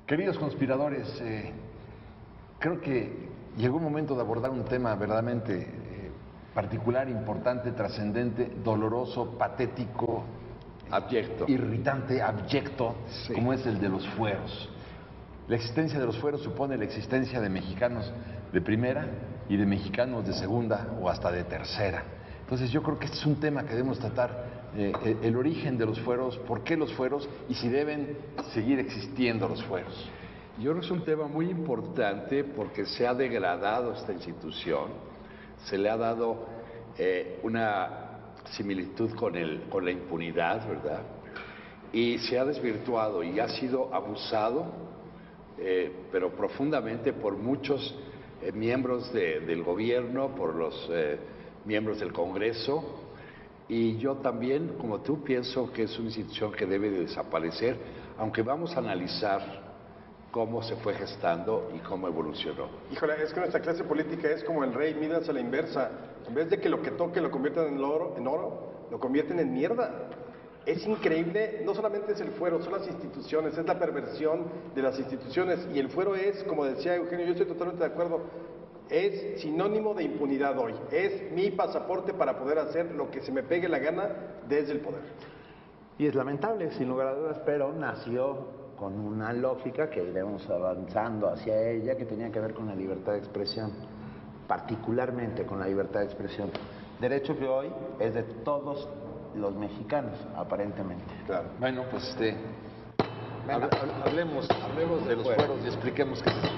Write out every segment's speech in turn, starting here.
Queridos conspiradores, creo que llegó un momento de abordar un tema verdaderamente particular, importante, trascendente, doloroso, patético, abyecto, irritante, abyecto, sí, como es el de los fueros. La existencia de los fueros supone la existencia de mexicanos de primera y de mexicanos de segunda o hasta de tercera. Entonces yo creo que este es un tema que debemos tratar, el origen de los fueros, por qué los fueros y si deben seguir existiendo los fueros. Yo creo que es un tema muy importante porque se ha degradado esta institución, se le ha dado una similitud con la impunidad, ¿verdad? Y se ha desvirtuado y ha sido abusado, pero profundamente por muchos miembros del gobierno, por los miembros del Congreso. Y yo también, como tú, pienso que es una institución que debe de desaparecer, aunque vamos a analizar cómo se fue gestando y cómo evolucionó. Híjole, es que nuestra clase política es como el rey Midas a la inversa. En vez de que lo que toque lo conviertan en oro, lo convierten en mierda. Es increíble, no solamente es el fuero, son las instituciones, es la perversión de las instituciones. Y el fuero es, como decía Eugenio, yo estoy totalmente de acuerdo, es sinónimo de impunidad hoy. Es mi pasaporte para poder hacer lo que se me pegue la gana desde el poder. Y es lamentable, sin lugar a dudas, pero nació con una lógica que iremos avanzando hacia ella, que tenía que ver con la libertad de expresión, particularmente con la libertad de expresión. Derecho que hoy es de todos los mexicanos, aparentemente. Claro. Bueno, pues hablemos de los fueros y expliquemos qué es eso.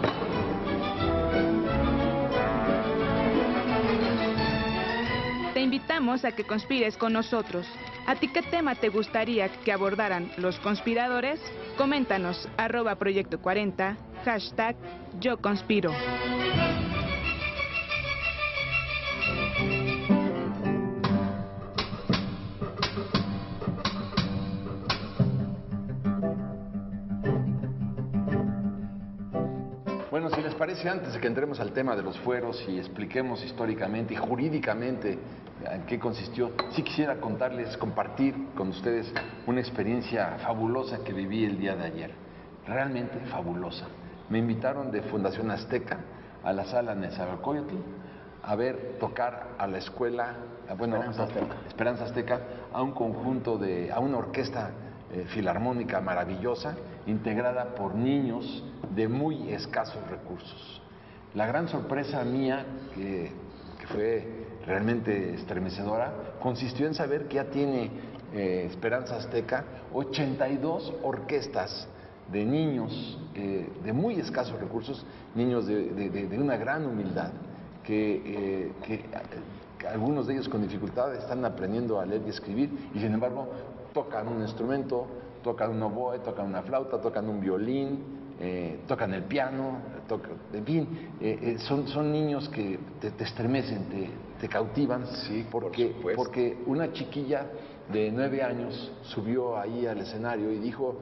Te invitamos a que conspires con nosotros. ¿A ti qué tema te gustaría que abordaran los conspiradores? Coméntanos, @Proyecto 40, #Yo Conspiro. Bueno, si les parece, antes de que entremos al tema de los fueros y expliquemos históricamente y jurídicamente en qué consistió, sí quisiera compartir con ustedes una experiencia fabulosa que viví el día de ayer. Realmente fabulosa. Me invitaron de Fundación Azteca a la sala Nezahualcóyotl a ver tocar a la escuela, Esperanza Azteca, a un conjunto a una orquesta filarmónica maravillosa, integrada por niños de muy escasos recursos. La gran sorpresa mía, que fue realmente estremecedora, consistió en saber que ya tiene Esperanza Azteca 82 orquestas de niños de muy escasos recursos, niños de una gran humildad, que algunos de ellos con dificultad están aprendiendo a leer y escribir y sin embargo tocan un instrumento, tocan un oboe, tocan una flauta, tocan un violín, tocan el piano, en fin, son niños que te estremecen, te cautivan, sí, porque una chiquilla de 9 años subió ahí al escenario y dijo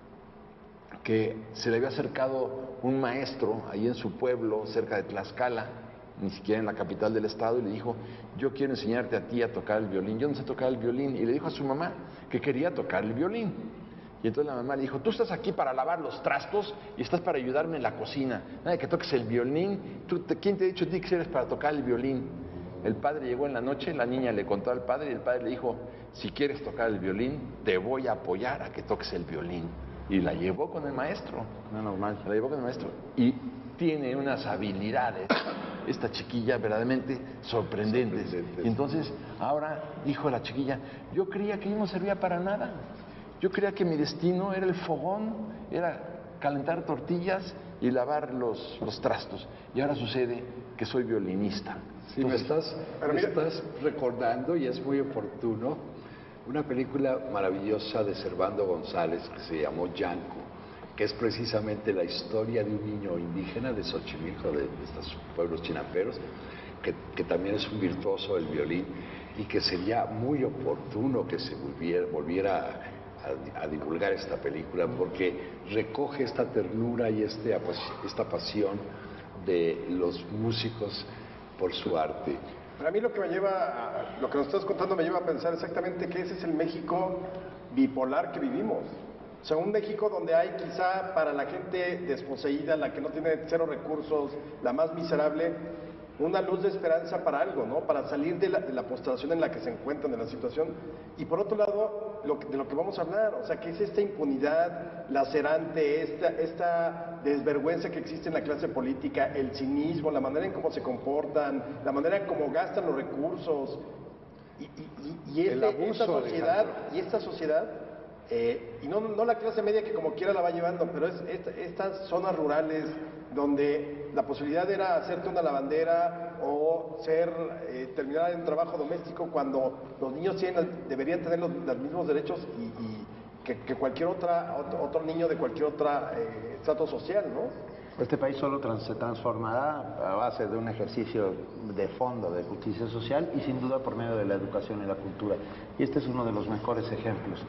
que se le había acercado un maestro ahí en su pueblo, cerca de Tlaxcala, ni siquiera en la capital del estado, y le dijo: yo quiero enseñarte a ti a tocar el violín, yo no sé tocar el violín, y le dijo a su mamá que quería tocar el violín. Y entonces la mamá le dijo: tú estás aquí para lavar los trastos y estás para ayudarme en la cocina, nada de que toques el violín. ¿Quién te ha dicho a ti que eres para tocar el violín? El padre llegó en la noche, la niña le contó al padre y el padre le dijo: si quieres tocar el violín, te voy a apoyar a que toques el violín. Y la llevó con el maestro. No, normal. La llevó con el maestro. Y tiene unas habilidades, esta chiquilla, verdaderamente sorprendentes. Y entonces, ahora dijo la chiquilla: yo creía que yo no servía para nada. Yo creía que mi destino era el fogón, era calentar tortillas y lavar los trastos. Y ahora sucede que soy violinista. Sí, entonces, me estás recordando, y es muy oportuno, una película maravillosa de Servando González que se llamó Yanco, que es precisamente la historia de un niño indígena de Xochimilco, de estos pueblos chinaperos, que también es un virtuoso del violín, y que sería muy oportuno que se volviera a divulgar esta película, porque recoge esta ternura y esta pasión de los músicos por su arte. Para mí lo que nos estás contando me lleva a pensar exactamente que ese es el México bipolar que vivimos. sea, un México donde hay quizá para la gente desposeída, la que no tiene cero recursos, la más miserable, una luz de esperanza para algo, ¿no? Para salir de la postración en la que se encuentran, de la situación. Y por otro lado, de lo que vamos a hablar, o sea, que es esta impunidad lacerante, esta desvergüenza que existe en la clase política, el cinismo, la manera en cómo se comportan, la manera en cómo gastan los recursos, esta sociedad, y no la clase media que como quiera la va llevando, pero es estas zonas rurales donde la posibilidad era hacerte una lavandera o terminar en un trabajo doméstico cuando los niños deberían tener los mismos derechos que cualquier otro niño de cualquier otra estrato social, ¿no? Este país solo se transformará a base de un ejercicio de fondo de justicia social y sin duda por medio de la educación y la cultura. Y este es uno de los mejores ejemplos.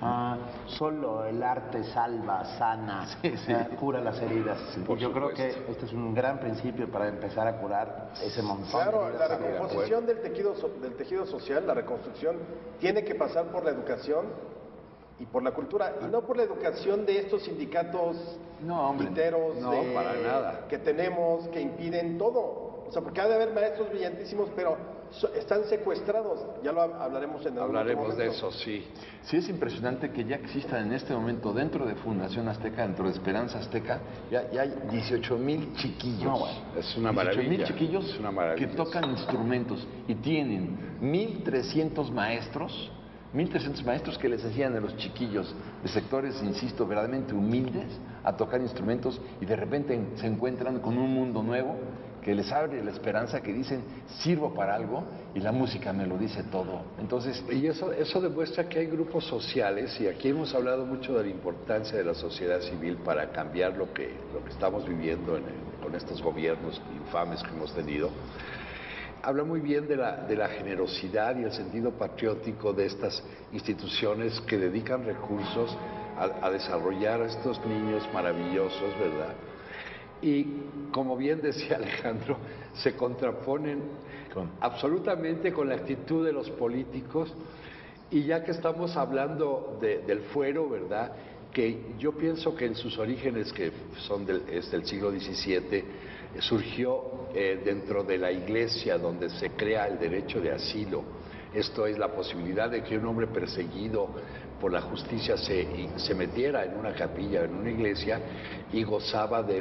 Solo el arte salva, sana, cura las heridas. Y yo creo que este es un gran principio para empezar a curar ese montón Claro, de heridas. la recomposición del tejido social, la reconstrucción, tiene que pasar por la educación y por la cultura, y no por la educación de estos sindicatos literos para nada, que tenemos, que impiden todo. O sea, porque ha de haber maestros brillantísimos, pero están secuestrados. Ya lo hablaremos en algún otro momento. de eso, sí. Sí, es impresionante que ya existan en este momento dentro de Fundación Azteca, dentro de Esperanza Azteca, ya hay 18,000 chiquillos. Es una maravilla. 18,000 chiquillos Es una maravilla. que tocan instrumentos y tienen 1,300 maestros. 1,300 maestros que les enseñan a los chiquillos de sectores, insisto, verdaderamente humildes a tocar instrumentos y de repente se encuentran con un mundo nuevo que les abre la esperanza, que dicen, sirvo para algo y la música me lo dice todo. Entonces, y eso demuestra que hay grupos sociales, y aquí hemos hablado mucho de la importancia de la sociedad civil para cambiar lo que estamos viviendo con estos gobiernos infames que hemos tenido. Habla muy bien de la generosidad y el sentido patriótico de estas instituciones que dedican recursos a desarrollar a estos niños maravillosos, ¿verdad? Y como bien decía Alejandro, se contraponen absolutamente con la actitud de los políticos. Y ya que estamos hablando del fuero, ¿verdad?, que yo pienso que en sus orígenes, que son del siglo XVII, surgió dentro de la iglesia, donde se crea el derecho de asilo. Esto es la posibilidad de que un hombre perseguido por la justicia se metiera en una capilla, en una iglesia, y gozaba de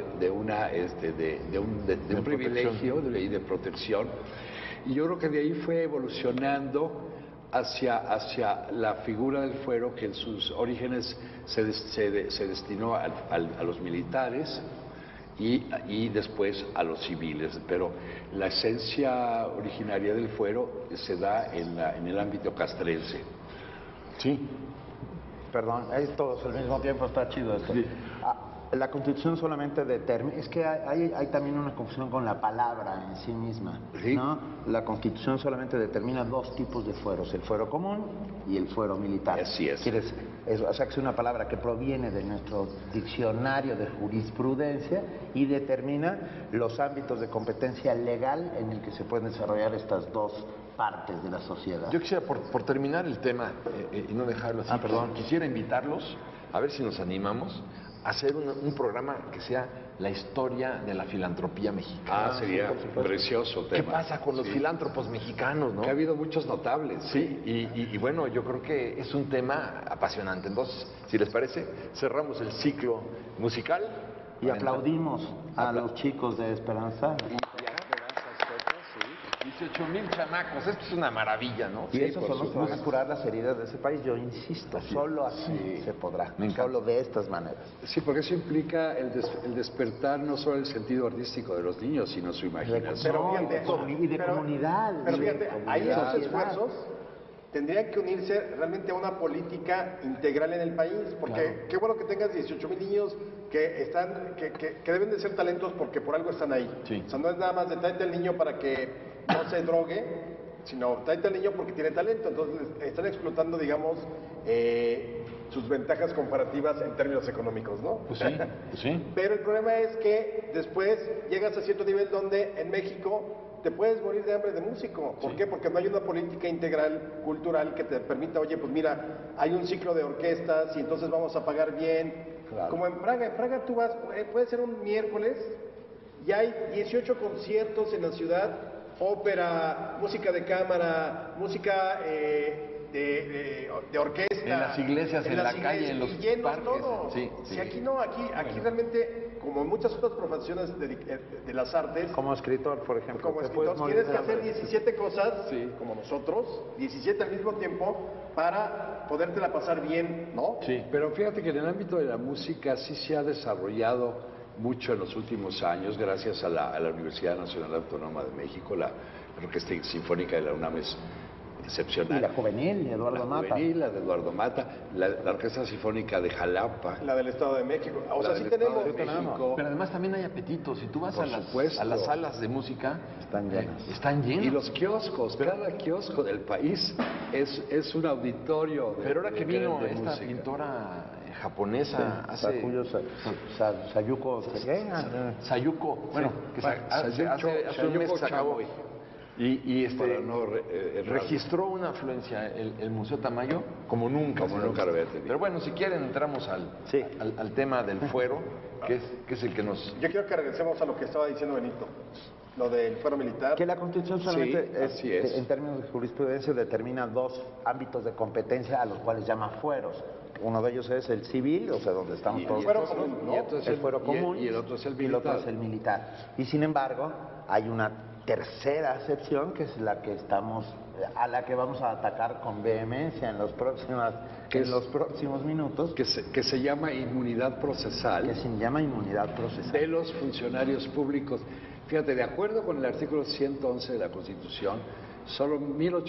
un privilegio y de protección. Y yo creo que de ahí fue evolucionando hacia la figura del fuero, que en sus orígenes se destinó a los militares y después a los civiles, pero la esencia originaria del fuero se da en el ámbito castrense. sí, Perdón, es todos al mismo tiempo, está chido esto. Sí. La Constitución solamente determina, es que hay también una confusión con la palabra en sí misma, Sí. ¿no? La Constitución solamente determina dos tipos de fueros, el fuero común y el fuero militar. Así es. O sea, que es una palabra que proviene de nuestro diccionario de jurisprudencia y determina los ámbitos de competencia legal en el que se pueden desarrollar estas dos partes de la sociedad. yo quisiera, por terminar el tema y no dejarlo así, quisiera invitarlos, a ver si nos animamos, a hacer un programa que sea la historia de la filantropía mexicana. Sería precioso tema. ¿Qué pasa con los filántropos mexicanos, no? Que ha habido muchos notables. Sí, y bueno, yo creo que es un tema apasionante. Entonces, si les parece, cerramos el ciclo musical. Y aplaudimos a los chicos de Esperanza. 18,000 chamacos, esto es una maravilla, ¿no? Y esos por son los que van a curar las heridas de ese país, yo insisto, solo así se podrá, Me encanta. solo de estas maneras. Sí, porque eso implica el despertar no solo el sentido artístico de los niños, sino su imaginación. Pero No, y de comunidad. Pero y de fíjate, ahí comunidad. esos esfuerzos tendrían que unirse realmente a una política integral en el país, porque qué bueno que tengas 18,000 niños que deben de ser talentos porque por algo están ahí. Sí. O sea, no es nada más de tráete al niño para que no se drogue, sino tráete al niño porque tiene talento. Entonces están explotando, digamos, sus ventajas comparativas en términos económicos, ¿no? Pues sí, pues sí. Pero el problema es que después llegas a cierto nivel donde en México te puedes morir de hambre de músico. ¿Por qué? Porque no hay una política integral, cultural, que te permita, oye, pues mira, hay un ciclo de orquestas y entonces vamos a pagar bien. Claro. Como en Praga tú vas, puede ser un miércoles y hay 18 conciertos en la ciudad, ópera, música de cámara, música de orquesta. En las iglesias, en la calle, en los y llenos parques. todo. Sí, Si sí. aquí no, aquí realmente, como en muchas otras profesiones de las artes, Como escritor, por ejemplo. como te puedes escritor morir tienes de que hacer hambre. 17 cosas, Sí. como nosotros, 17 al mismo tiempo, para podértela pasar bien, ¿no? Sí. Pero fíjate que en el ámbito de la música sí se ha desarrollado mucho en los últimos años, gracias a la Universidad Nacional Autónoma de México. La Orquesta Sinfónica de la UNAM es excepcional. Y la juvenil, Eduardo La Mata. juvenil, la de Eduardo Mata, la Orquesta Sinfónica de Jalapa. La del Estado de México. O la sea, sí del Estado tenemos. de México. Pero además también hay apetito. Si tú vas Por a supuesto. las salas de música, Están llenas. están llenas. Y los kioscos, cada kiosco del país es un auditorio de, Pero ahora que vino de esta música. pintora japonesa hace... Sakuyo Sayuko Sekena. Sayuko, bueno, que hace un mes que se acabó. Y Para no registró una afluencia el Museo Tamayo como nunca. Como nunca lo había tenido. Pero bueno, si quieren entramos Sí. al tema del fuero, que es el que nos... Yo quiero que regresemos a lo que estaba diciendo Benito, lo del fuero militar. Que la Constitución solamente, Sí, así es. en términos de jurisprudencia, determina dos ámbitos de competencia a los cuales llama fueros. Uno de ellos es el civil, o sea, donde estamos todos. fuero común, ¿no? y otro es el fuero común y el otro es el y el otro militar. es el militar. Y sin embargo, hay una tercera acepción que es la que estamos, a la que vamos a atacar con vehemencia en los próximos minutos, que se llama inmunidad que procesal se llama inmunidad procesal. de los funcionarios públicos. Fíjate, de acuerdo con el artículo 111 de la Constitución, solo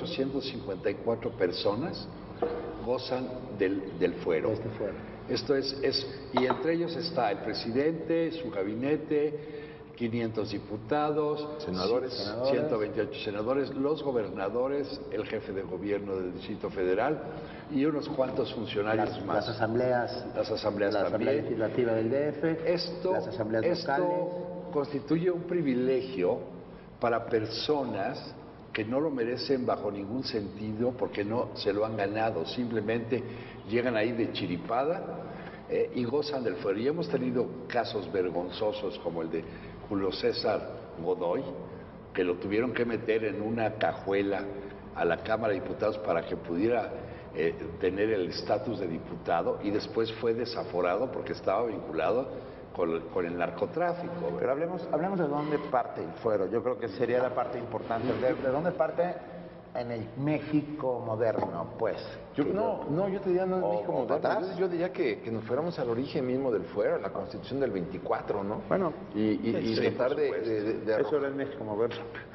1.854 personas gozan del fuero. Este fuero. Esto y entre ellos está el presidente, su gabinete, 500 diputados, Senadores. 128 senadores, los gobernadores, el jefe de gobierno del Distrito Federal y unos cuantos funcionarios Las más. asambleas, Las asambleas la Asamblea también. Legislativa del DF, las asambleas locales. Constituye un privilegio para personas que no lo merecen bajo ningún sentido porque no se lo han ganado, simplemente llegan ahí de chiripada y gozan del fuero. Y hemos tenido casos vergonzosos como el de Julio César Godoy, que lo tuvieron que meter en una cajuela a la Cámara de Diputados para que pudiera tener el estatus de diputado, y después fue desaforado porque estaba vinculado con el narcotráfico. Pero hablemos de dónde parte el fuero. Yo creo que sería la parte importante. ¿De dónde parte en el México moderno, pues? Yo te diría no en O- México o moderno. atrás. Yo diría que nos fuéramos al origen mismo del fuero, la Constitución del 24, ¿no? Bueno, y sí, tratar por supuesto. de Eso era el México moderno.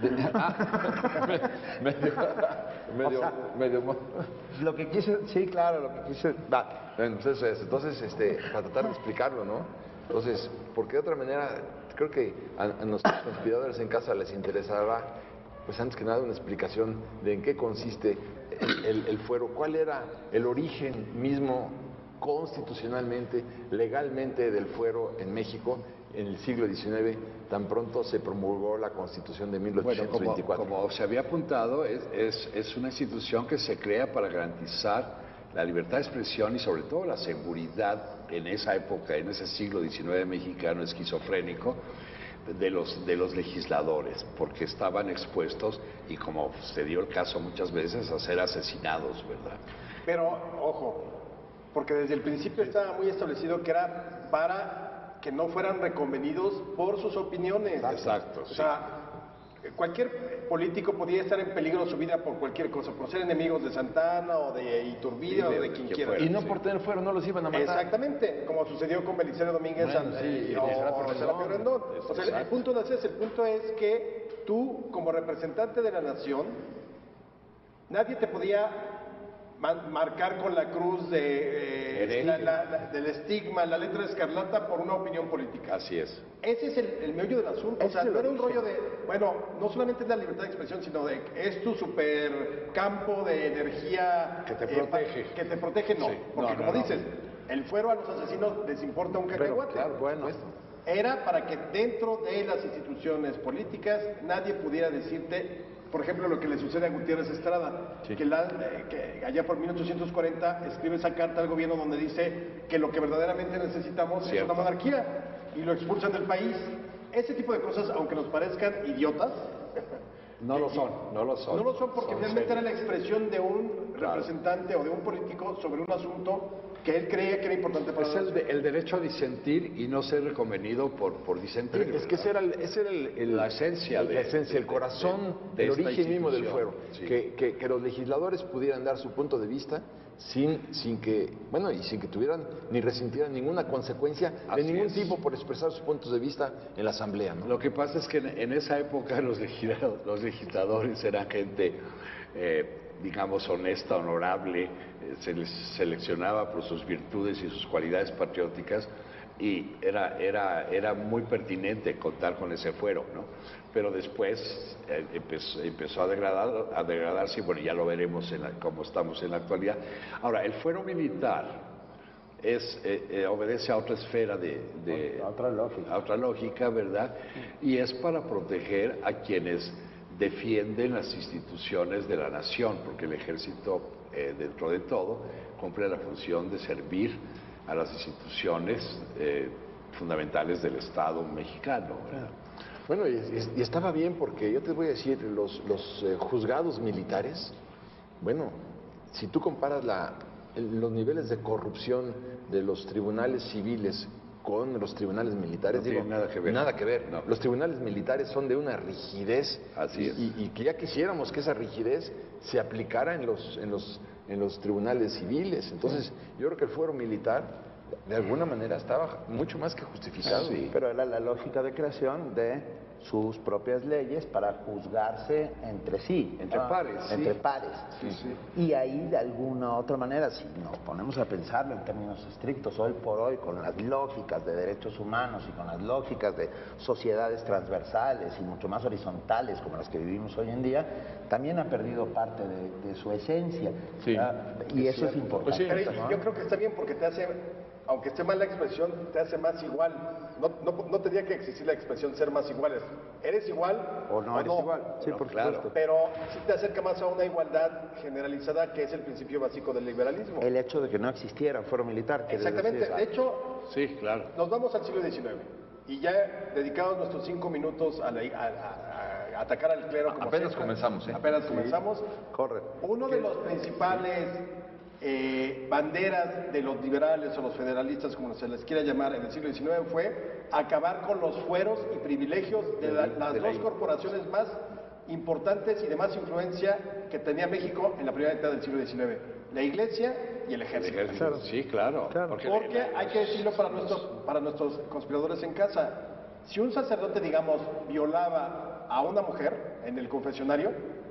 medio Lo que quise, sí, claro, lo que quise. Va. Bueno, pues eso es. Entonces, para tratar de explicarlo, ¿no? Entonces, porque de otra manera, creo que a nuestros conspiradores en casa les interesará, pues antes que nada, una explicación de en qué consiste el fuero, cuál era el origen mismo constitucionalmente, legalmente del fuero en México en el siglo XIX, tan pronto se promulgó la Constitución de Bueno, 1824. como se había apuntado, es una institución que se crea para garantizar la libertad de expresión y sobre todo la seguridad en esa época, en ese siglo XIX mexicano esquizofrénico, de los legisladores, porque estaban expuestos, y como se dio el caso muchas veces, a ser asesinados, ¿verdad? Pero, ojo, porque desde el principio estaba muy establecido que era para que no fueran reconvenidos por sus opiniones. Exacto, O sí. sea, cualquier político podía estar en peligro su vida por cualquier cosa, por ser enemigos de Santana o de Iturbide Sí, o de de quien quien quiera. fuera. Y no por tener fuero, no los iban a matar. Exactamente, como sucedió con Belisario Domínguez Bueno, sí, y Serapio Rendón. O sea, el punto no es ese, el punto es que tú, como representante de la nación, nadie te podía marcar con la cruz del estigma, la letra escarlata por una opinión política. Así es. Ese es el meollo del asunto. O sea, Ese es no el era un origen. rollo de, bueno, no solamente es la libertad de expresión, sino de es tu super campo de energía Que te protege. que te protege, no. Sí. Porque No, como no. dices, el fuero a los asesinos les importa un cacahuate. Claro, bueno. Era para que dentro de las instituciones políticas nadie pudiera decirte, por ejemplo, lo que le sucede a Gutiérrez Estrada, que allá por 1840 escribe esa carta al gobierno donde dice que lo que verdaderamente necesitamos es una monarquía y lo expulsan del país. Ese tipo de cosas, aunque nos parezcan idiotas, No lo son. no lo son porque finalmente era la expresión de un representante o de un político sobre un asunto que él creía que era importante para Es el derecho a disentir y no ser reconvenido por disentir. Es que ese era la esencia, el corazón, de el esta origen mismo del fuero. Sí. Que los legisladores pudieran dar su punto de vista sin que tuvieran ni resintieran ninguna consecuencia de Así ningún es. tipo por expresar sus puntos de vista en la asamblea, ¿no? Lo que pasa es que en esa época los legisladores eran gente, digamos, honesta, honorable, se les seleccionaba por sus virtudes y sus cualidades patrióticas y era muy pertinente contar con ese fuero, ¿no? Pero después empezó a degradarse y bueno, ya lo veremos cómo estamos en la actualidad. Ahora, el fuero militar obedece a otra esfera a otra lógica, ¿verdad? Y es para proteger a quienes defienden las instituciones de la nación, porque el ejército, dentro de todo, cumple la función de servir a las instituciones fundamentales del Estado mexicano, ¿verdad? Bueno, y estaba bien porque yo te voy a decir, los juzgados militares, bueno, si tú comparas los niveles de corrupción de los tribunales civiles con los tribunales militares, No tiene nada que ver. Nada que ver. No. Los tribunales militares son de una rigidez. Así es. Y que ya quisiéramos que esa rigidez se aplicara en los tribunales civiles. Entonces, yo creo que el fuero militar, de alguna manera, estaba mucho más que justificado. Sí. Pero era la lógica de creación de sus propias leyes para juzgarse entre sí. Entre pares, sí. Entre pares. Y ahí, de alguna otra manera, si nos ponemos a pensarlo en términos estrictos, hoy por hoy, con las lógicas de derechos humanos y con las lógicas de sociedades transversales y mucho más horizontales como las que vivimos hoy en día, también ha perdido parte de su esencia. Sí. Y eso es importante. Pero ¿no? yo creo que está bien porque te hace, aunque esté mal la expresión, te hace más igual. No tendría que existir la expresión ser más iguales. ¿Eres igual O no eres igual. Sí, por supuesto. Pero sí te acerca más a una igualdad generalizada, que es el principio básico del liberalismo. El hecho de que no existiera fuero militar. ¿quieres Exactamente. decir? De hecho, Sí, claro. nos vamos al siglo XIX y ya dedicados nuestros 5 minutos a atacar al clero. Como Apenas secta. comenzamos, ¿eh? Apenas comenzamos. Corre. Uno de los principales banderas de los liberales o los federalistas, como se les quiera llamar, en el siglo XIX fue acabar con los fueros y privilegios de las dos corporaciones más importantes y de más influencia que tenía México en la primera mitad del siglo XIX, la Iglesia y el Ejército. Claro. Sí, claro. Porque hay que decirlo para nuestros conspiradores en casa, si un sacerdote, digamos, violaba a una mujer en el confesionario,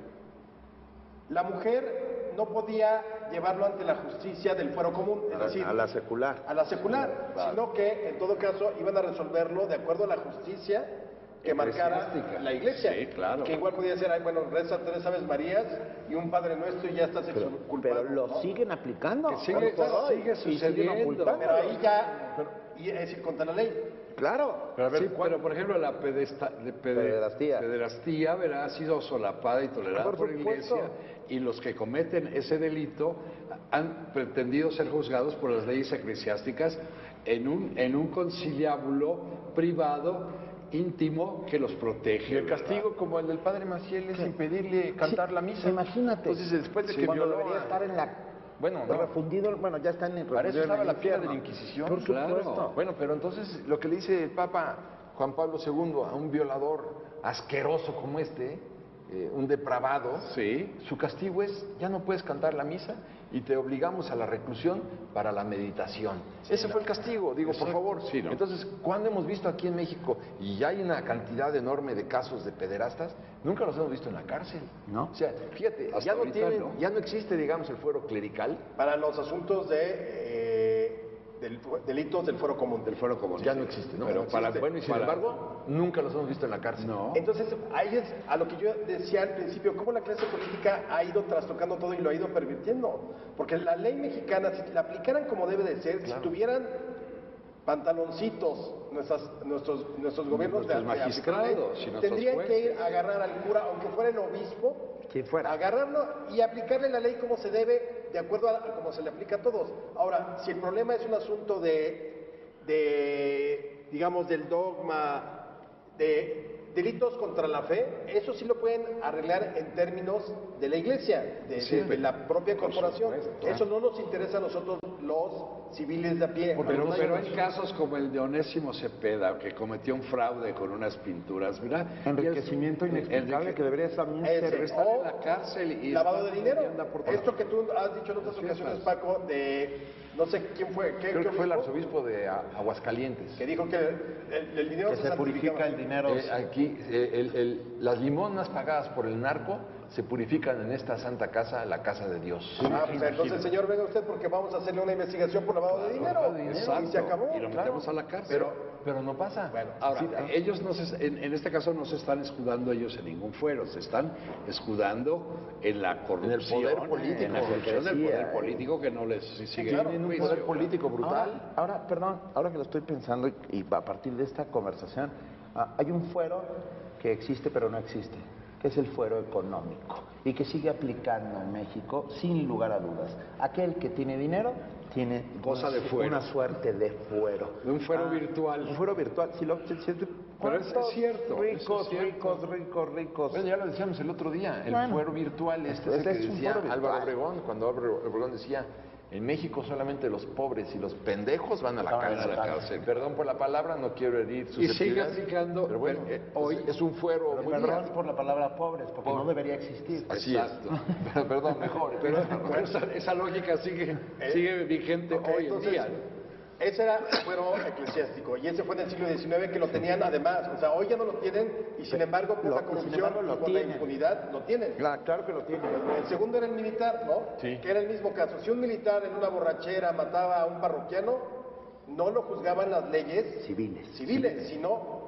la mujer no podía llevarlo ante la justicia del fuero común, es decir, A la secular. a la secular, sino que en todo caso iban a resolverlo de acuerdo a la justicia que marcara la Iglesia. Sí, claro. Que igual podía ser, ay, bueno, reza 3 Aves Marías y un Padre Nuestro y ya estás culpado. Pero lo ¿no? siguen aplicando. Que sigue sucediendo. Pero ahí ya, y es decir, contra la ley. Claro. Pero, a ver, pero por ejemplo, la pederastía ha sido solapada y tolerada por la Iglesia, y los que cometen ese delito han pretendido ser juzgados por las leyes eclesiásticas en un conciliábulo privado, íntimo, que los protege. Y el castigo, como el del padre Maciel, es impedirle cantar la misa. Imagínate. Entonces, después de que cuando violó debería a- estar en la... Bueno, no. refundido, bueno, ya está en Para eso refundido estaba en la el piedra de la infierno. Inquisición. Por supuesto. Bueno, pero entonces lo que le dice el Papa Juan Pablo II a un violador asqueroso como un depravado, Sí. su castigo es, ya no puedes cantar la misa y te obligamos a la reclusión para la meditación. Ese fue el castigo, digo, por favor. Sí, ¿no? Entonces, ¿cuándo hemos visto aquí en México, y ya hay una cantidad enorme de casos de pederastas, nunca los hemos visto en la cárcel? ¿No? O sea, fíjate, Hasta ya no ahorita, tienen, ¿no? ya no existe, digamos, el fuero clerical. Para los asuntos delitos del fuero común. Del fuero común. Ya no existe, ¿no? Pero para, Bueno, y sin embargo, nunca los hemos visto en la cárcel. No. Entonces, ahí es a lo que yo decía al principio, cómo la clase política ha ido trastocando todo y lo ha ido pervirtiendo. Porque la ley mexicana, si la aplicaran como debe de ser, si tuvieran pantaloncitos nuestros gobiernos Nuestros magistrados y nuestros tendrían que ir jueces. a agarrar al cura, aunque fuera el obispo, Quien fuera. agarrarlo y aplicarle la ley como se debe, de acuerdo a como se le aplica a todos. Ahora, si el problema es un asunto digamos, del dogma, de delitos contra la fe, eso sí lo pueden arreglar en términos de la iglesia, de la propia corporación. Eso no nos interesa a nosotros los civiles de a pie. Pero en casos como el de Onésimo Cepeda, que cometió un fraude con unas pinturas, ¿verdad? Enriquecimiento inexplicable que debería también Ese, ser estar o en la cárcel y lavado de dinero. anda por Esto que tú has dicho en otras ocasiones, Paco, de no sé quién fue, Creo que fue el obispo? arzobispo de Aguascalientes. Que dijo que el dinero que se purifica santificaba. el dinero. Aquí, las limonas pagadas por el narco se purifican en esta santa casa, la casa de Dios. Pues entonces, señor, venga usted porque vamos a hacerle una investigación por lavado de dinero. lavado de dinero, Y se acabó. Y lo metemos a la cárcel. Pero no pasa. Bueno, Ahora, Sí, ellos no se, en este caso no se están escudando ellos en ningún fuero, se están escudando en la corrupción, poder político, en la corrupción del decía, poder político que no les sigue claro, Tienen un juicio. poder político brutal. Ahora, perdón, ahora que lo estoy pensando y a partir de esta conversación, hay un fuero que existe pero no existe, que es el fuero económico y que sigue aplicando en México sin lugar a dudas. Aquel que tiene dinero tiene Cosa de fuero. una suerte de fuero. Un fuero virtual. Un fuero virtual. Pero es cierto, Ricos, eso es cierto. ricos. Bueno, ya lo decíamos el otro día, el Bueno, fuero virtual, es el es que un decía fuero virtual. Álvaro Obregón, cuando Álvaro Obregón decía, en México solamente los pobres y los pendejos van a la Van a cárcel. la cárcel. Perdón por la palabra, no quiero herir Y sigue susceptibilidades, aplicando, pero bueno, hoy es un fuero muy Perdón bien. por la palabra pobres, porque no debería existir. Así Exacto. es. Perdón, mejor. Pero esa lógica sigue vigente Ok, hoy en entonces, día. ese era el fuero eclesiástico y ese fue en el siglo XIX que lo tenían además. O sea, hoy ya no lo tienen y sin embargo por la sin corrupción embargo, lo y por la tienen. impunidad lo tienen. Claro que lo tiene. El segundo era el militar, ¿no? Sí. Que era el mismo caso. Si un militar en una borrachera mataba a un parroquiano, no lo juzgaban las leyes Civiles. sino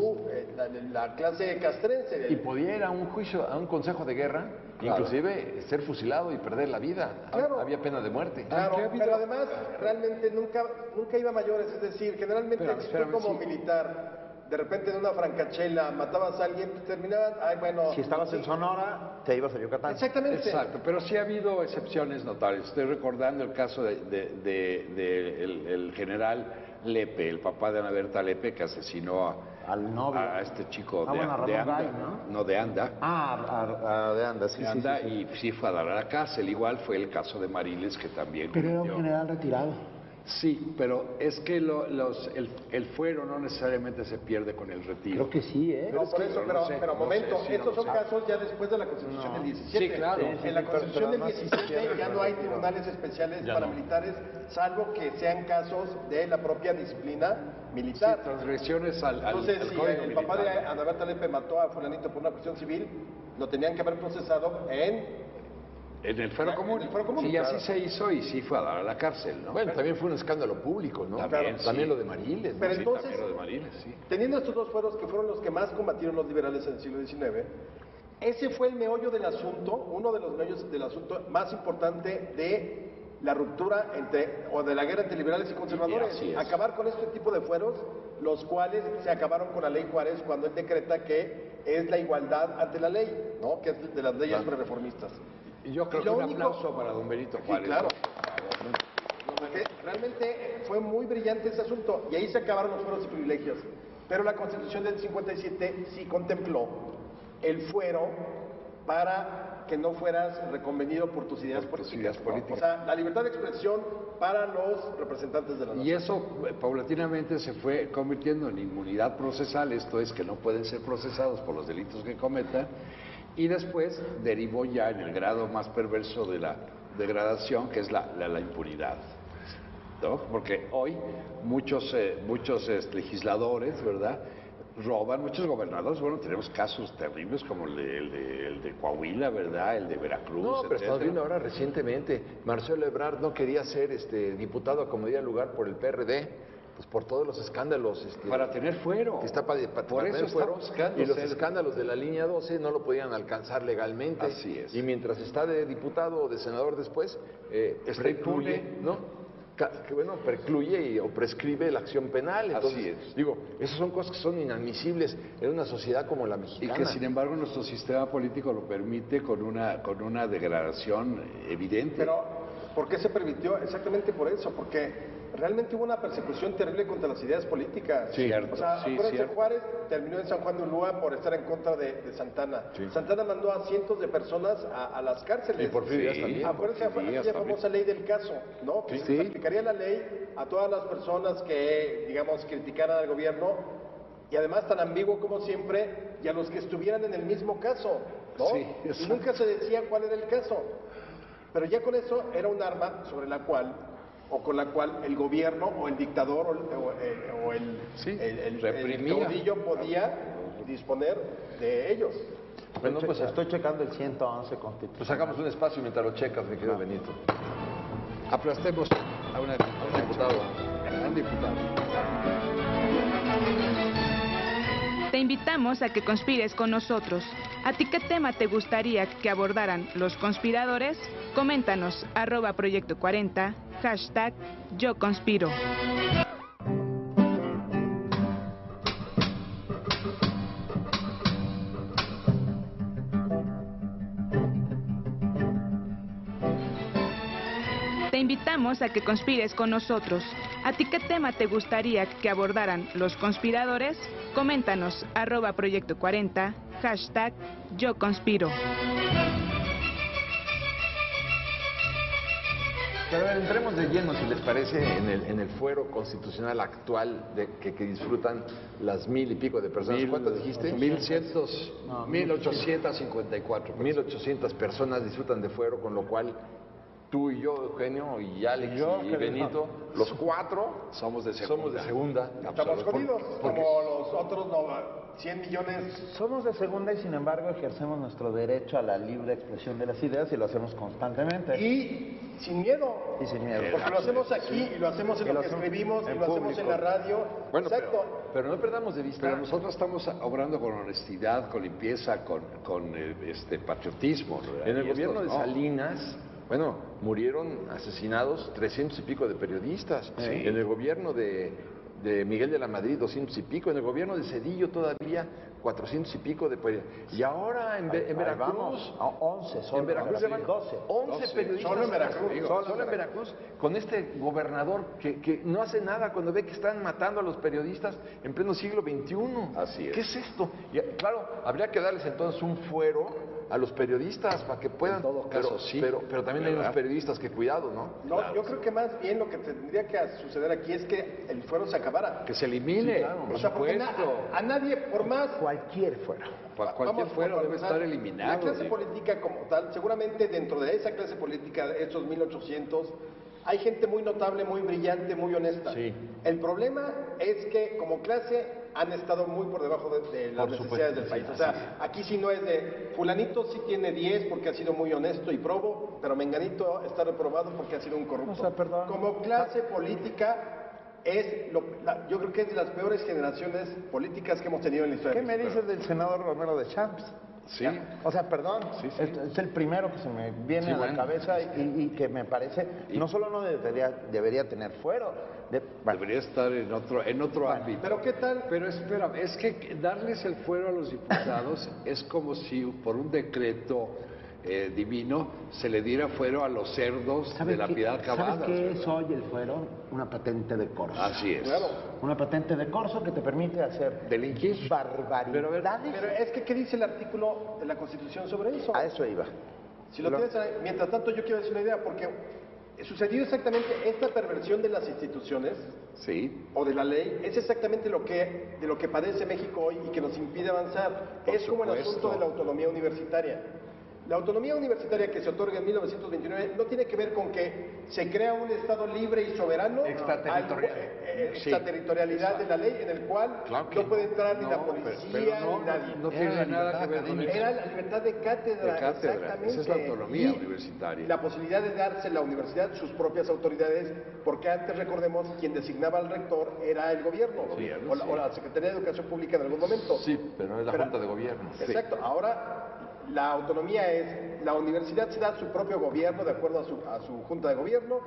la clase castrense. Y podía ir a un juicio, a un consejo de guerra, inclusive ser fusilado y perder la vida. Claro. Había pena de muerte. Claro, pero además realmente nunca iba a mayores, es decir, generalmente Espérame, tú como sí. militar, de repente en una francachela matabas a alguien, pues terminaban, ay bueno. Si estabas en Sonora, te ibas a Yucatán. Exactamente. Exacto, pero sí ha habido excepciones notables. Estoy recordando el caso el general Lepe, el papá de Ana Berta Lepe, que asesinó Al novio. a este chico Ah, de, bueno, a de Ramón Anda, Gay, ¿no? de Anda. De Anda, sí, De sí, Anda, sí, sí. y sí fue a dar a la cárcel. Igual fue el caso de Mariles, que también Pero era un cometió. general retirado. Sí, pero es que el fuero no necesariamente se pierde con el retiro. Creo que sí, ¿eh? No, por eso, pero momento, sí, estos no son lo sé. casos ya después de la Constitución del 17. Sí, claro. En la Constitución del 17 ya no hay tribunales especiales para militares, salvo que sean casos de la propia disciplina militar. Transgresiones al Entonces, al si código el papá de militar. Ana Berta Lepe mató a fulanito por una cuestión civil, lo tenían que haber procesado En el fuero común. En el fuero común, Sí, claro. así se hizo y sí fue a dar a la cárcel, ¿no? Bueno, también fue un escándalo público, ¿no? También, También sí. lo de Mariles, ¿no? Pero Sí, entonces- también lo de Mariles, sí. Teniendo estos dos fueros que fueron los que más combatieron los liberales en el siglo XIX, ese fue el meollo del asunto, uno de los meollos del asunto más importante de la ruptura o de la guerra entre liberales y conservadores. así es. Acabar con este tipo de fueros, los cuales se acabaron con la ley Juárez cuando él decreta que es la igualdad ante la ley, ¿no? Que es de las leyes prereformistas. Y yo creo Y que lo un único- aplauso para don Benito Sí, Juárez. claro. Porque realmente fue muy brillante ese asunto y ahí se acabaron los fueros y privilegios. Pero la Constitución del 57 sí contempló el fuero para que no fueras reconvenido por tus ideas políticas. ¿no? O sea, la libertad de expresión para los representantes de la nación. Y eso paulatinamente se fue convirtiendo en inmunidad procesal, esto es que no pueden ser procesados por los delitos que cometan, y después derivó ya en el grado más perverso de la degradación, que es la impunidad. ¿No? Porque hoy muchos legisladores, ¿verdad?, roban, muchos gobernadores. Bueno, tenemos casos terribles como el de Coahuila, ¿verdad?, el de Veracruz, No, pero estamos etcétera. viendo ahora recientemente, Marcelo Ebrard no quería ser diputado a como diera lugar por el PRD, pues por todos los escándalos. Para tener fuero. Que está para Por eso tener está fuero, buscando y los ser- escándalos de la línea 12 no lo podían alcanzar legalmente. Así es. Y mientras está de diputado o de senador después, Está impune. fluye, ¿no? que bueno, precluye o prescribe la acción penal. Entonces, Así es. digo, esas son cosas que son inadmisibles en una sociedad como la Y mexicana. que sin embargo nuestro sistema político lo permite con una degradación evidente. Pero, ¿por qué se permitió? Exactamente por eso, porque realmente hubo una persecución terrible contra las ideas políticas. Sí, cierto, O sea, sí, acuérdense, cierto. Juárez terminó en San Juan de Ulúa por estar en contra de Santana. Sí. Santana mandó a cientos de personas a las cárceles. Y Porfirio Díaz Sí. también. Acuérdense Porfirio aquella Díaz famosa ley del caso, ¿no? Que Sí. se aplicaría la ley a todas las personas que, digamos, criticaran al gobierno y además tan ambiguo como siempre, y a los que estuvieran en el mismo caso, ¿no? Sí, y exacto. nunca se decía cuál era el caso. Pero ya con eso era un arma sobre la cual, o con la cual el gobierno o el dictador o el reprimía. caudillo podía disponer de ellos. Bueno, pues, Estoy checando el 111 constitucional. pues hagamos un espacio mientras lo checas, mi querido Benito. Aplastemos a un diputado. A un diputado. Te invitamos a que conspires con nosotros. ¿A ti qué tema te gustaría que abordaran los conspiradores? Coméntanos, @Proyecto 40, #Yo Conspiro. Te invitamos a que conspires con nosotros. ¿A ti qué tema te gustaría que abordaran los conspiradores? Coméntanos, @Proyecto 40, #Yo Conspiro. Pero entremos de lleno, si les parece, en el fuero constitucional actual que disfrutan las 1000 y pico de personas. ¿Cuántas dijiste? 1854. 1800 personas disfrutan de fuero, con lo cual tú y yo, Eugenio, y Alex y Benito, los cuatro Somos de somos de segunda. Estamos jodidos, porque- como los otros 100 millones. Somos de segunda y sin embargo ejercemos nuestro derecho a la libre expresión de las ideas y lo hacemos constantemente. Y sin miedo. Y sin miedo. Porque lo hacemos aquí y lo hacemos en Y lo lo que hacemos escribimos y en lo hacemos en público. la radio. Bueno, Exacto. pero no perdamos de vista. Pero nosotros estamos obrando con honestidad, con limpieza, con patriotismo. ¿no? En el Y gobierno de estos no. Salinas, bueno, murieron asesinados 300 y pico de periodistas. Sí. En el gobierno de Miguel de la Madrid, 200 y pico. En el gobierno de Cedillo todavía 400 y pico de periodistas. Y ahora en Ahí Veracruz, vamos, a 11 solo. en Veracruz Sí. llevan 12. 11 periodistas. Solo en Veracruz. Solo en Veracruz, con este gobernador que no hace nada cuando ve que están matando a los periodistas en pleno siglo XXI. Así es. ¿Qué es esto? Y, claro, habría que darles entonces un fuero a los periodistas para que puedan... En todo caso, sí. Pero también hay ¿Verdad? unos periodistas que cuidado, ¿no? No, Claro. yo creo que más bien lo que tendría que suceder aquí es que el fuero se acabara. Que se elimine, Sí, claro. por O sea, porque supuesto. a nadie, por más... Cualquier fuera. Cualquier Vamos, fuero por debe empezar, estar eliminado. La clase digo. política como tal, seguramente dentro de esa clase política, de estos 1800, hay gente muy notable, muy brillante, muy honesta. Sí. El problema es que como clase han estado muy por debajo de las Por necesidades supuesto, del país. sí, O sea, aquí sí no es de fulanito sí tiene 10 porque ha sido muy honesto y probo, pero menganito está reprobado porque ha sido un corrupto. O sea, perdón. Como clase política yo creo que es de las peores generaciones políticas que hemos tenido en la historia. ¿Qué me dices del senador Romero de Champs? Sí. O sea, perdón, es el primero que se me viene Sí, a la bueno. cabeza y que me parece, no solo no debería tener fuero, bueno, Debería estar en otro ámbito. Pero ¿qué tal? Pero espérame, es que darles el fuero a los diputados es como si por un decreto divino se le diera fuero a los cerdos de la Piedad Cavada. ¿Sabes qué es hoy el fuero? Una patente de corso. Así es. Claro. Una patente de corso que te permite hacer Delinquir. barbaridades. Pero es que, ¿qué dice el artículo de la Constitución sobre eso? A eso iba. Si lo tienes ahí, mientras tanto, yo quiero decir una idea, porque sucedió exactamente esta perversión de las instituciones Sí. o de la ley, es exactamente de lo que padece México hoy y que nos impide avanzar. Por Es como el supuesto. asunto de la autonomía universitaria. La autonomía universitaria que se otorga en 1929 no tiene que ver con que se crea un Estado libre y soberano, Extraterritorial. extraterritorialidad de la ley, en el cual Claro que no puede entrar ni la No, policía pero no, ni nadie. no tiene Era la nada que libertad ver con académica. eso. Era la libertad de cátedra, De cátedra. exactamente. Esa es la autonomía Y universitaria. La posibilidad de darse la universidad sus propias autoridades, porque antes, recordemos, quien designaba al rector era el gobierno, Gobierno, o la Secretaría de Educación Pública en algún momento. Sí, pero es la Junta de Gobierno. Exacto. Ahora, la autonomía es, la universidad se da su propio gobierno de acuerdo a su Junta de Gobierno,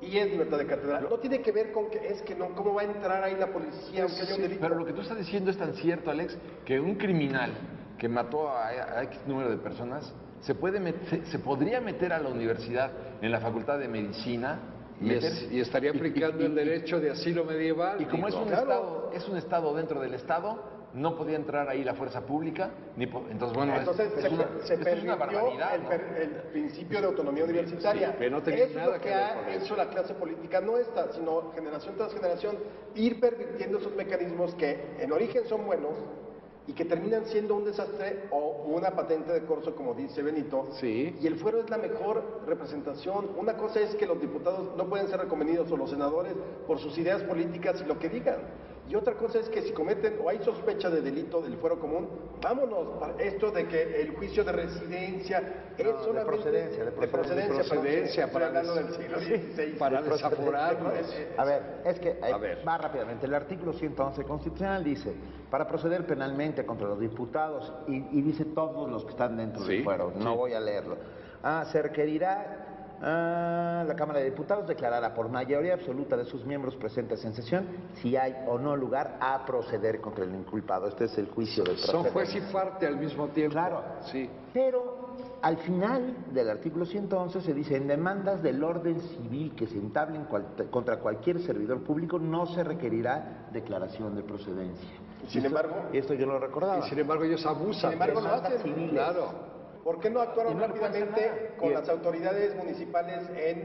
y es libertad de cátedra. No tiene que ver con que es que no, ¿cómo va a entrar ahí la policía aunque haya un delito? Pero lo que tú estás diciendo es tan cierto, Alex, que un criminal que mató a X número de personas se podría meter a la universidad en la Facultad de Medicina Y estaría aplicando el derecho de asilo medieval. y como digo. es un estado dentro del estado, no podía entrar ahí la fuerza pública, entonces bueno, Entonces es se una permitió barbaridad, ¿no? el principio de autonomía universitaria. Sí, pero no tenía Eso es nada lo que que ver ha con eso. hecho la clase política, no esta, sino generación tras generación, ir pervirtiendo esos mecanismos que en origen son buenos y que terminan siendo un desastre o una patente de corso, como dice Benito. Sí. Y el fuero es la mejor representación. Una cosa es que los diputados no pueden ser reconvenidos o los senadores por sus ideas políticas y lo que digan. Y otra cosa es que si cometen o hay sospecha de delito del fuero común, vámonos. Esto de que el juicio de residencia es No, de solamente procedencia, para estoy hablando del siglo XVI. para desaforarlos. A ver, es que A ver. va rápidamente. El artículo 111 constitucional dice, para proceder penalmente contra los diputados, y dice todos los que están dentro Sí, del fuero, no sí. voy a leerlo. Se requerirá la Cámara de Diputados declarará por mayoría absoluta de sus miembros presentes en sesión si hay o no lugar a proceder contra el inculpado. Este es el juicio de Son procedencia. juez y parte al mismo tiempo. Claro. Sí. Pero al final del artículo 111 se dice, en demandas del orden civil que se entablen contra cualquier servidor público no se requerirá declaración de procedencia. Sin embargo, Y esto yo lo recordaba. Y sin embargo ellos abusan. sin embargo lo demandas hacen. civiles. Claro. ¿Por qué no actuaron Y no le pueden hacer rápidamente nada. con Y- las autoridades municipales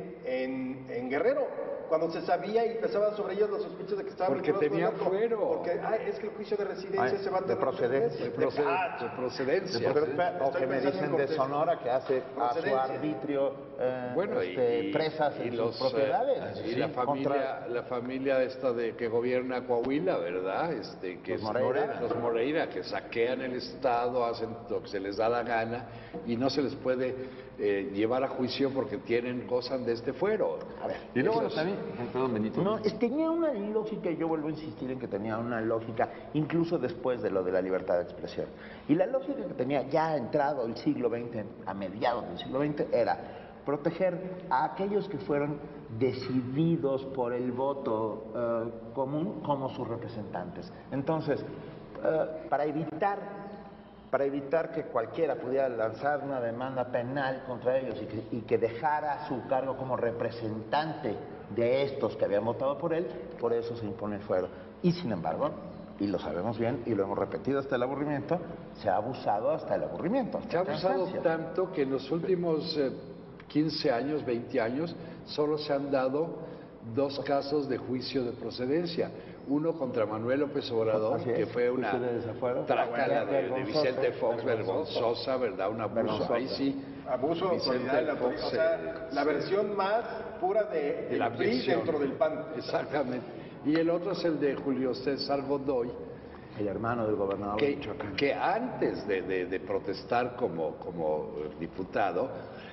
en Guerrero? Cuando se sabía y pesaban sobre ellos las sospechas de que estaban Porque vinculados tenían con el narco. fuero. Porque es que el juicio de residencia Ay, se va a de tener procedencia. De procedencia. Pero espera, o Estoy que me pensando dicen en de Cortés. Sonora que hace a su Procedencia. arbitrio Bueno, presas en sus propiedades. y Sí, la familia esta de que gobierna Coahuila, ¿verdad? Que Los Moreira. los Moreira, que saquean el estado, hacen lo que se les da la gana y no se les puede llevar a juicio porque gozan de este fuero. A ver, Y luego Eso es- también, perdón, Benito. no, tenía una lógica, y yo vuelvo a insistir en que tenía una lógica, incluso después de lo de la libertad de expresión. Y la lógica que tenía ya entrado el siglo XX, a mediados del siglo XX, era proteger a aquellos que fueron decididos por el voto común como sus representantes. Entonces, para evitar que cualquiera pudiera lanzar una demanda penal contra ellos y que dejara su cargo como representante de estos que habían votado por él, por eso se impone el fuero. Y sin embargo, y lo sabemos bien y lo hemos repetido hasta el aburrimiento, se ha abusado hasta el aburrimiento. hasta Se ha la abusado cansancio. tanto que en los últimos 15 años, 20 años, solo se han dado 2 casos de juicio de procedencia. Uno contra Manuel López Obrador, Así es, que fue una juicio de desafuero. trácala de Vergonzosa, Vicente Fox, vergonzosa, ¿verdad? Un abuso. Vergonzosa. Ahí sí. Abuso de Vicente autoridad de la Fox, autoridad. O sea, la versión más pura de la el PRI versión. dentro del PAN. Exactamente. Y el otro es el de Julio César Godoy, El hermano del gobernador de que, Michoacán. que antes de protestar como diputado,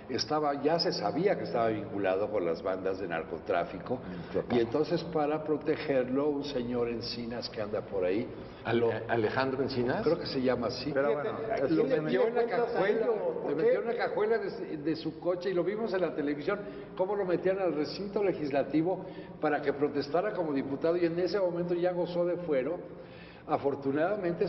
ya se sabía que estaba vinculado con las bandas de narcotráfico, y entonces para protegerlo, un señor Encinas que anda por ahí, Alejandro Encinas. creo que se llama así, Pero bueno, ¿a es quién lo le metió pide en la cuentas a cajuela, ellos? ¿Por le qué? metió en la cajuela de su coche, y lo vimos en la televisión, cómo lo metían al recinto legislativo para que protestara como diputado, y en ese momento ya gozó de fuero. Afortunadamente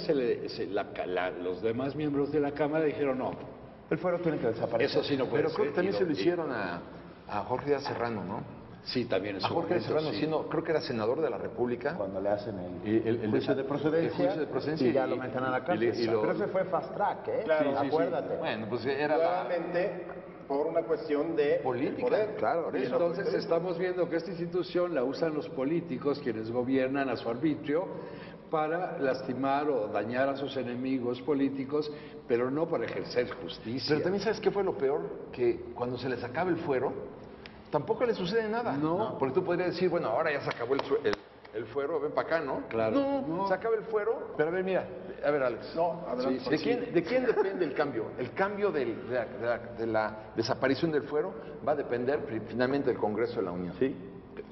los demás miembros de la Cámara dijeron no, El fuero tiene que desaparecer. eso sí no puede Pero creo ser. que también y se lo hicieron a Jorge Díaz Serrano, ¿no? Sí, también en A su Jorge Díaz momento, Serrano, sí. siendo, creo que era senador de la República. Cuando le hacen el juicio de procedencia, el juicio de procedencia y ya y- lo meten a la y cárcel. le- y lo- Pero ese fue fast track, ¿eh? Claro, sí, sí. Acuérdate. Bueno, pues era la... Nuevamente, por una cuestión de Política, poder. claro, por Y eso. entonces estamos viendo que esta institución la usan los políticos, quienes gobiernan a su arbitrio, para lastimar o dañar a sus enemigos políticos, pero no para ejercer justicia. Pero también, ¿sabes qué fue lo peor? Que cuando se les acaba el fuero, tampoco le sucede nada. No. Porque tú podrías decir, bueno, ahora ya se acabó el fuero, ven para acá, ¿no? Claro. No, se acaba el fuero. Pero a ver, mira, a ver, Alex. No, adelante. Sí, ¿De quién depende el cambio? El cambio de la desaparición del fuero va a depender finalmente del Congreso de la Unión. Sí.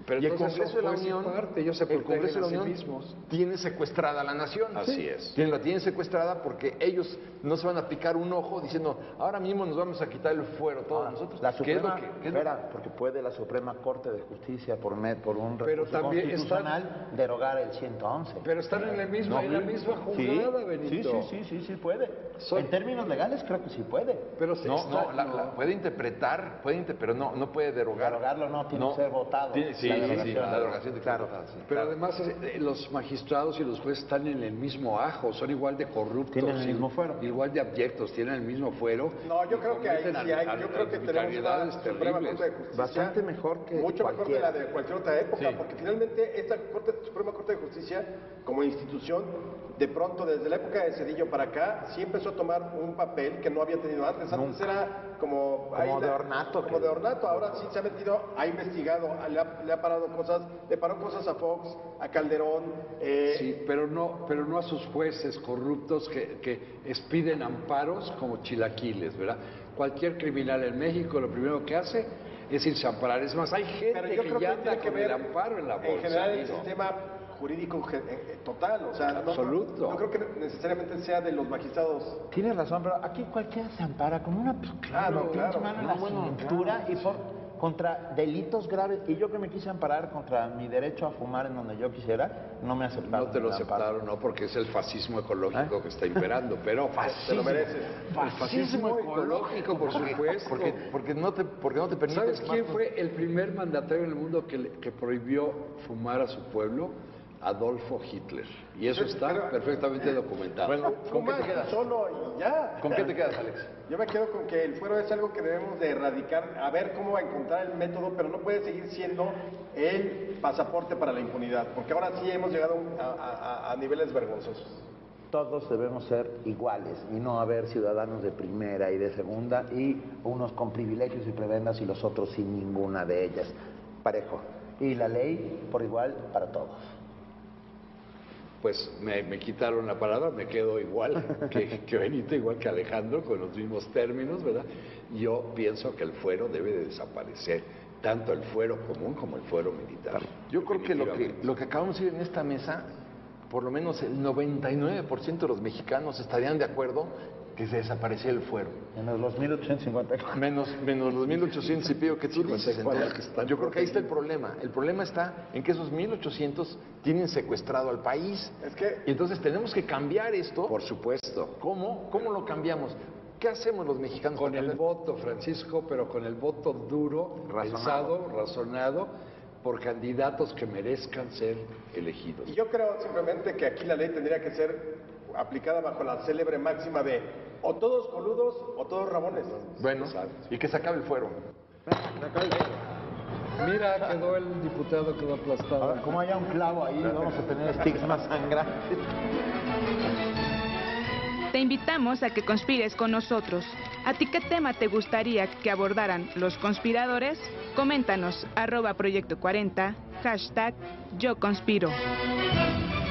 Pero y el entonces Congreso de la son juez y Unión, parte, ellos se el protegen Congreso de la a sí Unión mismos. tiene secuestrada a la nación. Así es. La tienen secuestrada porque ellos no se van a picar un ojo diciendo, ahora mismo nos vamos a quitar el fuero todos nosotros. La ¿Qué es lo Suprema, qué es lo espera, porque puede la Suprema Corte de Justicia por un Pero recurso también constitucional derogar el 111. Pero están en la misma jugada, Benito. Sí puede. En términos legales creo que sí puede. Pero puede interpretar, pero no puede derogar. Derogarlo no, tiene que ser votado. Sí, la la derogación. derogación de Claro. Pero además los magistrados y los jueces están en el mismo ajo, son igual de corruptos. Tienen el mismo fuero. Igual de abyectos, tienen el mismo fuero. No, yo creo que ahí cometen sí hay. Yo creo que tenemos una arbitrariedades Suprema terribles. Corte de Justicia Bastante mejor que mucho mejor de la de cualquier otra época, Sí. porque finalmente esta Suprema Corte de Justicia, como institución, de pronto desde la época de Cedillo para acá, sí empezó a tomar un papel que no había tenido antes. Antes era como de ornato. Como de ornato. Ahora sí se ha metido, ha investigado, le ha parado cosas, le paró cosas a Fox, a Calderón. Sí, pero no a sus jueces corruptos que expiden amparos como chilaquiles, ¿verdad? Cualquier criminal en México lo primero que hace es irse a amparar. Es más, hay gente Pero yo creo que ya que tiene anda que con el ver amparo en la bolsa. en general el digo. sistema jurídico total, o sea, Absoluto. No creo que necesariamente sea de los magistrados. Tienes razón, pero aquí cualquiera se ampara con una Claro, claro. mano en la cintura y contra delitos graves. Y yo que me quise amparar contra mi derecho a fumar en donde yo quisiera, no me aceptaron. No te lo el amparo. aceptaron, no, porque es el fascismo ecológico que está imperando, pero Te lo mereces. el fascismo ecológico, por supuesto. Porque no te permite. ¿Sabes quién fue el primer mandatario en el mundo que prohibió fumar a su pueblo? Adolfo Hitler. Y eso está Pero- perfectamente documentado. Bueno, ¿con qué Fuma te quedas? solo y ya. ¿Con qué te quedas, Alex? Yo me quedo con que el fuero es algo que debemos de erradicar, a ver cómo va a encontrar el método, pero no puede seguir siendo el pasaporte para la impunidad, porque ahora sí hemos llegado a niveles vergonzosos. Todos debemos ser iguales y no haber ciudadanos de primera y de segunda y unos con privilegios y prebendas y los otros sin ninguna de ellas. Parejo. Y la ley por igual para todos. Pues me quitaron la palabra, me quedo igual que Benito, igual que Alejandro, con los mismos términos, ¿verdad? Yo pienso que el fuero debe de desaparecer, tanto el fuero común como el fuero militar. Yo creo que Definitivamente. lo que acabamos de decir en esta mesa, por lo menos el 99% de los mexicanos estarían de acuerdo que se desapareciera el fuero. En los 1854. Menos los 1800 y pico que tú dices. 54 Entonces, que están yo creo que ahí está el problema. El problema está en que esos 1800 tienen secuestrado al país. Es que Y entonces tenemos que cambiar esto. Por supuesto. ¿Cómo? ¿Cómo lo cambiamos? ¿Qué hacemos los mexicanos? Con para el cambiar? voto, Francisco, pero con el voto duro, pensado, razonado, por candidatos que merezcan ser elegidos. y yo creo simplemente que aquí la ley tendría que ser aplicada bajo la célebre máxima de o todos coludos o todos rabones. Bueno, y que se acabe el fuero. Mira, quedó el diputado, quedó A ver, aplastado. como haya un clavo ahí, vamos a tener estigmas sangrantes. Te invitamos a que conspires con nosotros. ¿A ti qué tema te gustaría que abordaran los conspiradores? Coméntanos @proyecto40, #YoConspiro.